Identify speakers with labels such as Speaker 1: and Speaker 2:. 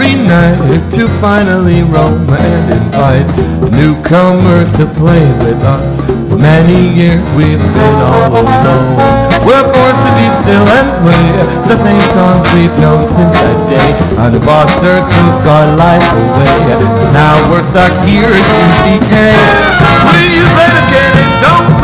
Speaker 1: every night to finally roam and invite newcomers to play with us. For many years we've been all alone. We're forced to be still and play the same songs we've known since that day. And the boxer took our life away. Now we're stuck here in decay. Will you play the game? Don't